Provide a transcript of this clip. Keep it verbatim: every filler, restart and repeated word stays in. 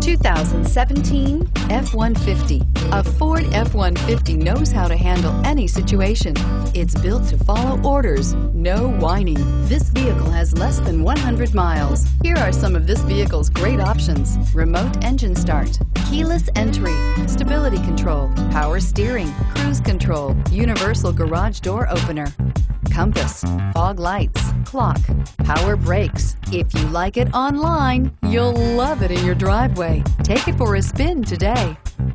two thousand seventeen F one fifty. A Ford F one fifty knows how to handle any situation. It's built to follow orders, no whining. This vehicle has less than one hundred miles. Here are some of this vehicle's great options: remote engine start, keyless entry, stability control, power steering, cruise control, universal garage door opener, compass, fog lights, clock, power brakes. If you like it online, you'll love it in your driveway. Take it for a spin today.